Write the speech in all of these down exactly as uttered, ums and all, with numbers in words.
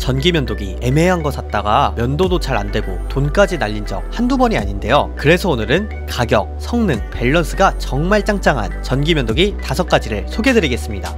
전기 면도기 애매한 거 샀다가 면도도 잘 안되고 돈까지 날린 적 한두 번이 아닌데요. 그래서 오늘은 가격, 성능, 밸런스가 정말 짱짱한 전기 면도기 다섯 가지를 소개해드리겠습니다.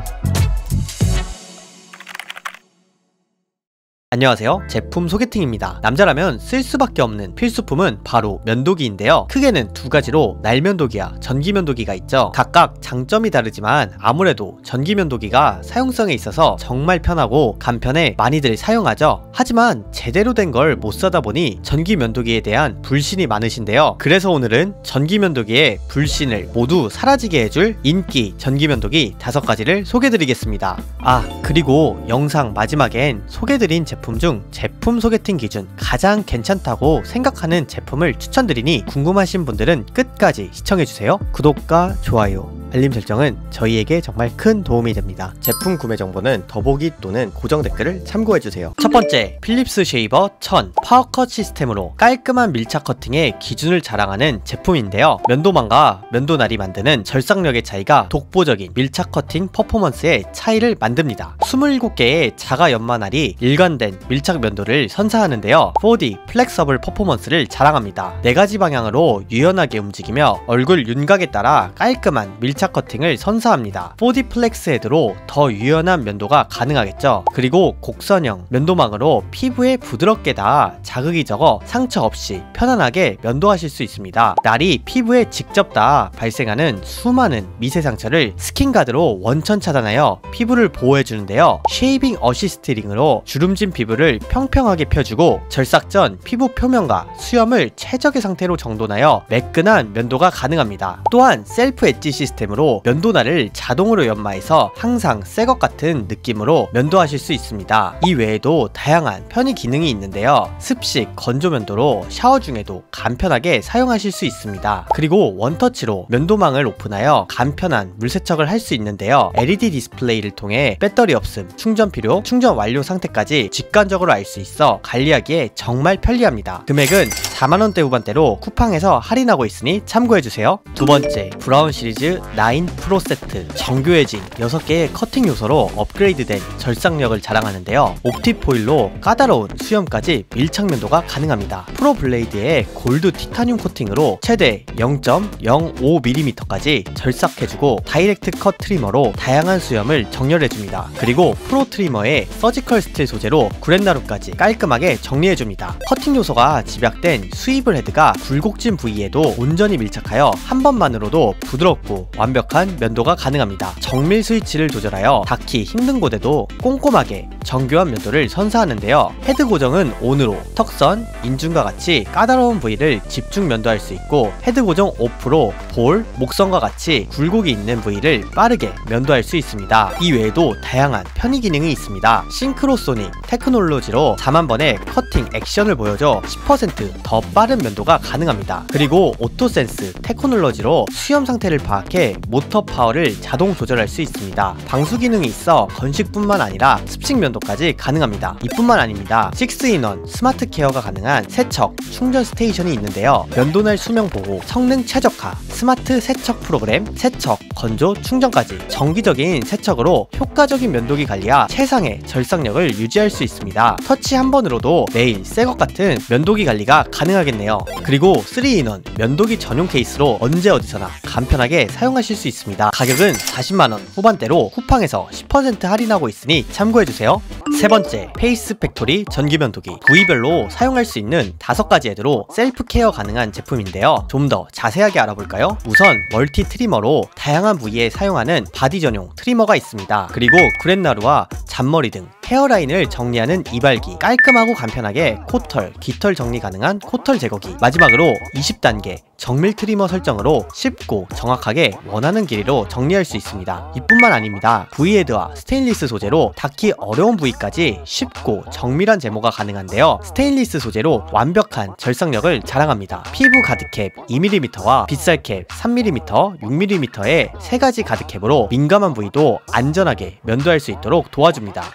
안녕하세요, 제품 소개팅입니다. 남자라면 쓸 수밖에 없는 필수품은 바로 면도기인데요. 크게는 두 가지로 날면도기와 전기면도기가 있죠. 각각 장점이 다르지만 아무래도 전기면도기가 사용성에 있어서 정말 편하고 간편해 많이들 사용하죠. 하지만 제대로 된 걸 못 사다 보니 전기면도기에 대한 불신이 많으신데요. 그래서 오늘은 전기면도기의 불신을 모두 사라지게 해줄 인기 전기면도기 다섯 가지를 소개해드리겠습니다. 아, 그리고 영상 마지막엔 소개해드린 제품 제품 중 제품 소개팅 기준 가장 괜찮다고 생각하는 제품을 추천드리니 궁금하신 분들은 끝까지 시청해주세요. 구독과 좋아요, 알림 설정은 저희에게 정말 큰 도움이 됩니다. 제품 구매 정보는 더보기 또는 고정 댓글을 참고해주세요. 첫 번째, 필립스 쉐이버 천 파워컷 시스템으로 깔끔한 밀착 커팅의 기준을 자랑하는 제품인데요. 면도망과 면도날이 만드는 절삭력의 차이가 독보적인 밀착 커팅 퍼포먼스의 차이를 만듭니다. 이십칠 개의 자가 연마날이 일관된 밀착 면도를 선사하는데요. 포디 플렉서블 퍼포먼스를 자랑합니다. 네 가지 방향으로 유연하게 움직이며 얼굴 윤곽에 따라 깔끔한 밀착 커팅을 선사합니다. 포디 플렉스 헤드로 더 유연한 면도가 가능하겠죠. 그리고 곡선형 면도망으로 피부에 부드럽게 닿아 자극이 적어 상처 없이 편안하게 면도하실 수 있습니다. 날이 피부에 직접 닿아 발생하는 수많은 미세 상처를 스킨가드로 원천 차단하여 피부를 보호해주는데요. 쉐이빙 어시스트 링으로 주름진 피부를 평평하게 펴주고 절삭 전 피부 표면과 수염을 최적의 상태로 정돈하여 매끈한 면도가 가능합니다. 또한 셀프 엣지 시스템으로 면도날을 자동으로 연마해서 항상 새것 같은 느낌으로 면도하실 수 있습니다. 이 외에도 다양한 편의 기능이 있는데요. 습식 건조 면도로 샤워 중에도 간편하게 사용하실 수 있습니다. 그리고 원터치로 면도망을 오픈하여 간편한 물세척을 할 수 있는데요. 엘이디 디스플레이를 통해 배터리 없음, 충전 필요, 충전 완료 상태까지 직관적으로 알 수 있어 관리하기에 정말 편리합니다. 금액은 사만 원대 후반대로 쿠팡에서 할인하고 있으니 참고해주세요. 두 번째, 브라운 시리즈 나인 프로 세트 정교해진 여섯 개의 커팅 요소로 업그레이드된 절삭력을 자랑하는데요. 옵티포일로 까다로운 수염까지 밀착 면도가 가능합니다. 프로 블레이드의 골드 티타늄 코팅으로 최대 영 점 영오 밀리미터까지 절삭해주고 다이렉트 컷 트리머로 다양한 수염을 정렬해줍니다. 그리고 프로 트리머의 서지컬 스틸 소재로 구렛나루까지 깔끔하게 정리해줍니다. 커팅 요소가 집약된 스위블 헤드가 굴곡진 부위에도 온전히 밀착하여 한 번만으로도 부드럽고 완벽한 면도가 가능합니다. 정밀 스위치를 조절하여 닿기 힘든 곳에도 꼼꼼하게 정교한 면도를 선사하는데요. 헤드 고정은 온으로 턱선, 인중과 같이 까다로운 부위를 집중 면도할 수 있고, 헤드 고정 오프로 볼, 목선과 같이 굴곡이 있는 부위를 빠르게 면도할 수 있습니다. 이 외에도 다양한 편의 기능이 있습니다. 싱크로소닉 테크놀로지로 사만 번의 커팅 액션을 보여줘 십 퍼센트 더 빠른 면도가 가능합니다. 그리고 오토센스 테크놀로지로 수염 상태를 파악해 모터 파워를 자동 조절할 수 있습니다. 방수 기능이 있어 건식뿐만 아니라 습식 면도까지 가능합니다. 이뿐만 아닙니다. 식스 인원 스마트 케어가 가능한 세척, 충전 스테이션이 있는데요. 면도날 수명 보호, 성능 최적화, 스마트 세척 프로그램, 세척, 건조, 충전까지 정기적인 세척으로 효과적인 면도기 관리와 최상의 절삭력을 유지할 수 있습니다. 터치 한 번으로도 매일 새것 같은 면도기 관리가 가능하겠네요. 그리고 쓰리 인원 면도기 전용 케이스로 언제 어디서나 간편하게 사용하실 수 있습니다. 가격은 사십만 원 후반대로 쿠팡에서 십 퍼센트 할인하고 있으니 참고해주세요. 세 번째, 페이스 팩토리 전기면도기. 부위별로 사용할 수 있는 다섯 가지 헤드로 셀프 케어 가능한 제품인데요. 좀 더 자세하게 알아볼까요? 우선 멀티 트리머로 다양한 부위에 사용하는 바디 전용 트리머가 있습니다. 그리고 구렛나루와 잔머리 등 헤어라인을 정리하는 이발기, 깔끔하고 간편하게 코털, 깃털 정리 가능한 코털 제거기, 마지막으로 이십 단계 정밀 트리머 설정으로 쉽고 정확하게 원하는 길이로 정리할 수 있습니다. 이뿐만 아닙니다. 브이헤드와 스테인리스 소재로 닿기 어려운 부위까지 쉽고 정밀한 제모가 가능한데요. 스테인리스 소재로 완벽한 절삭력을 자랑합니다. 피부 가드캡 이 밀리미터와 빗살캡 삼 밀리미터, 육 밀리미터의 세 가지 가드캡으로 민감한 부위도 안전하게 면도할 수 있도록 도와줍니다. 또한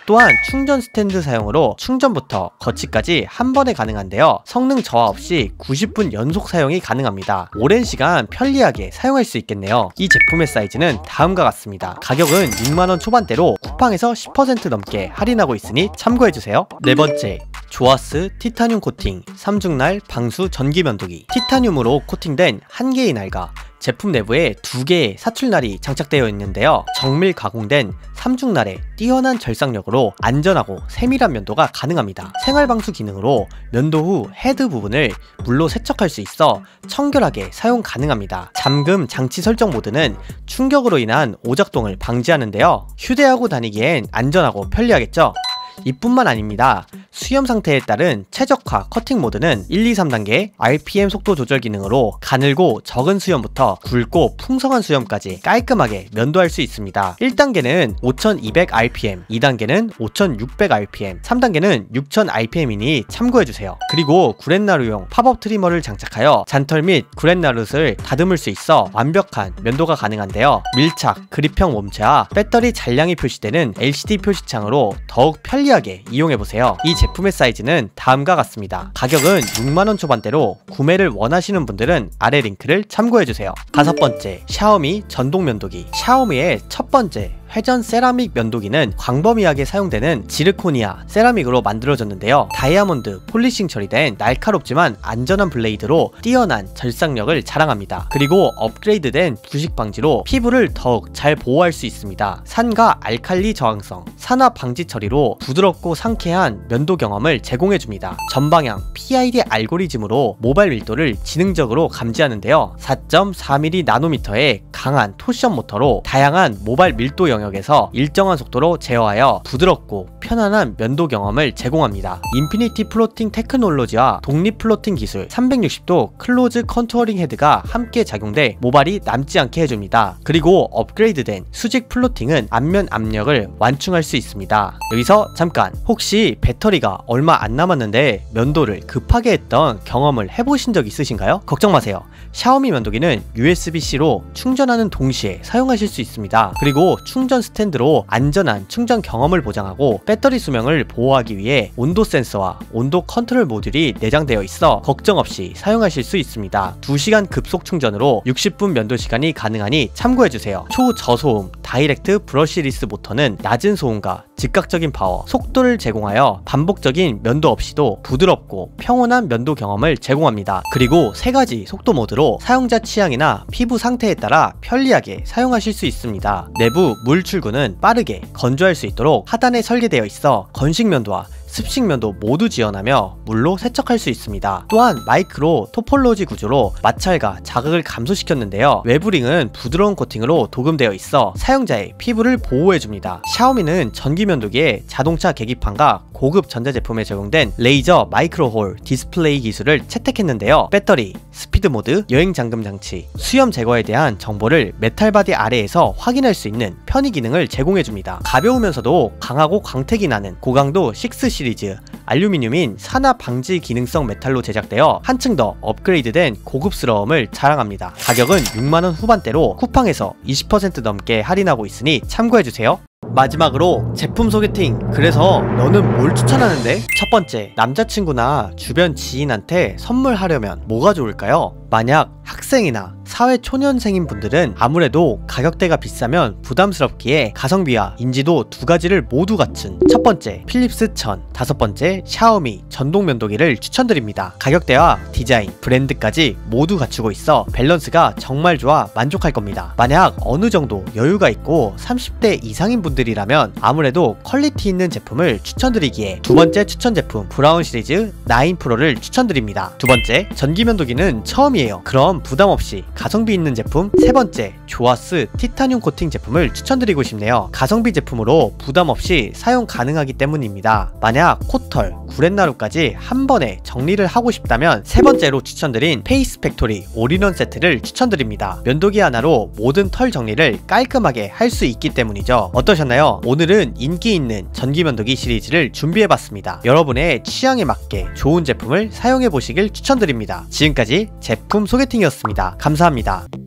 충전 스탠드 사용으로 충전부터 거치까지 한 번에 가능한데요. 성능 저하 없이 구십 분 연속 사용이 가능합니다. 오랜 시간 편리하게 사용할 수 있겠네요. 이 제품의 사이즈는 다음과 같습니다. 가격은 육만 원 초반대로 쿠팡에서 십 퍼센트 넘게 할인하고 있으니 참고해주세요. 네 번째, 조아스 티타늄 코팅 삼중날 방수 전기면도기. 티타늄으로 코팅된 한 개의 날과 제품 내부에 두 개의 사출날이 장착되어 있는데요. 정밀 가공된 삼중날의 뛰어난 절삭력으로 안전하고 세밀한 면도가 가능합니다. 생활방수 기능으로 면도 후 헤드 부분을 물로 세척할 수 있어 청결하게 사용 가능합니다. 잠금 장치 설정 모드는 충격으로 인한 오작동을 방지하는데요. 휴대하고 다니기엔 안전하고 편리하겠죠? 이뿐만 아닙니다. 수염 상태에 따른 최적화 커팅 모드는 일, 이, 삼 단계 알피엠 속도 조절 기능으로 가늘고 적은 수염부터 굵고 풍성한 수염까지 깔끔하게 면도할 수 있습니다. 일 단계는 오천이백 알피엠, 이 단계는 오천육백 알피엠, 삼 단계는 육천 알피엠이니 참고해주세요. 그리고 구렛나루용 팝업 트리머를 장착하여 잔털 및 구렛나룻을 다듬을 수 있어 완벽한 면도가 가능한데요. 밀착, 그립형 몸체와 배터리 잔량이 표시되는 엘시디 표시창으로 더욱 편리하게 이용해보세요. 이 제품의 사이즈는 다음과 같습니다. 가격은 육만 원 초반대로 구매를 원하시는 분들은 아래 링크를 참고해주세요. 다섯 번째, 샤오미 전동 면도기. 샤오미의 첫 번째 회전 세라믹 면도기는 광범위하게 사용되는 지르코니아 세라믹으로 만들어졌는데요. 다이아몬드 폴리싱 처리된 날카롭지만 안전한 블레이드로 뛰어난 절삭력을 자랑합니다. 그리고 업그레이드된 부식 방지로 피부를 더욱 잘 보호할 수 있습니다. 산과 알칼리 저항성, 산화 방지 처리로 부드럽고 상쾌한 면도 경험을 제공해줍니다. 전방향 피아이디 알고리즘으로 모발 밀도를 지능적으로 감지하는데요. 사 점 사 밀리미터 나노미터의 강한 토션 모터로 다양한 모발 밀도 영역 에서 일정한 속도로 제어하여 부드럽고 편안한 면도 경험을 제공합니다. 인피니티 플로팅 테크놀로지와 독립 플로팅 기술, 삼백육십 도 클로즈 컨투어링 헤드가 함께 작용돼 모발이 남지 않게 해줍니다. 그리고 업그레이드된 수직 플로팅은 안면 압력을 완충할 수 있습니다. 여기서 잠깐, 혹시 배터리가 얼마 안 남았는데 면도를 급하게 했던 경험을 해보신 적 있으신가요? 걱정 마세요. 샤오미 면도기는 유에스비-C로 충전하는 동시에 사용하실 수 있습니다. 그리고 충전 스탠드로 안전한 충전 경험을 보장하고 배터리 수명을 보호하기 위해 온도 센서와 온도 컨트롤 모듈이 내장되어 있어 걱정 없이 사용하실 수 있습니다. 두 시간 급속 충전으로 육십 분 면도 시간이 가능하니 참고해주세요. 초저소음 다이렉트 브러쉬리스 모터는 낮은 소음과 즉각적인 파워, 속도를 제공하여 반복적인 면도 없이도 부드럽고 평온한 면도 경험을 제공합니다. 그리고 세 가지 속도 모드로 사용자 취향이나 피부 상태에 따라 편리하게 사용하실 수 있습니다. 내부 물 출구는 빠르게 건조할 수 있도록 하단에 설계되어 있어 건식 면도와 습식 면도 모두 지원하며 물로 세척할 수 있습니다. 또한 마이크로 토폴로지 구조로 마찰과 자극을 감소시켰는데요. 외부 링은 부드러운 코팅으로 도금되어 있어 사용자의 피부를 보호해줍니다. 샤오미는 전기 면도기에 자동차 계기판과 고급 전자제품에 적용된 레이저 마이크로홀 디스플레이 기술을 채택했는데요. 배터리, 스피드 모드, 여행 잠금 장치, 수염 제거에 대한 정보를 메탈 바디 아래에서 확인할 수 있는 편의 기능을 제공해줍니다. 가벼우면서도 강하고 광택이 나는 고강도 육 시리즈 알루미늄인 산화 방지 기능성 메탈로 제작되어 한층 더 업그레이드된 고급스러움을 자랑합니다. 가격은 육만 원 후반대로 쿠팡에서 이십 퍼센트 넘게 할인하고 있으니 참고해주세요. 마지막으로 제품 소개팅. 그래서 너는 뭘 추천하는데? 첫 번째, 남자친구나 주변 지인한테 선물하려면 뭐가 좋을까요? 만약 학생이나 사회 초년생인 분들은 아무래도 가격대가 비싸면 부담스럽기에 가성비와 인지도 두 가지를 모두 갖춘 첫 번째 필립스 천, 다섯 번째 샤오미 전동 면도기를 추천드립니다. 가격대와 디자인, 브랜드까지 모두 갖추고 있어 밸런스가 정말 좋아 만족할 겁니다. 만약 어느 정도 여유가 있고 삼십 대 이상인 분들이라면 아무래도 퀄리티 있는 제품을 추천드리기에 두 번째 추천 제품 브라운 시리즈 나인 프로를 추천드립니다. 두 번째, 전기 면도기는 처음이에요. 그럼 부담 없이 가성비 있는 제품 세 번째, 조아스 티타늄 코팅 제품을 추천드리고 싶네요. 가성비 제품으로 부담 없이 사용 가능하기 때문입니다. 만약 코털, 구렛나루까지 한 번에 정리를 하고 싶다면 세 번째로 추천드린 페이스 팩토리 올인원 세트를 추천드립니다. 면도기 하나로 모든 털 정리를 깔끔하게 할 수 있기 때문이죠. 어떠셨나요? 오늘은 인기 있는 전기 면도기 시리즈를 준비해봤습니다. 여러분의 취향에 맞게 좋은 제품을 사용해 보시길 추천드립니다. 지금까지 제품 소개팅이었습니다. 감사합니다.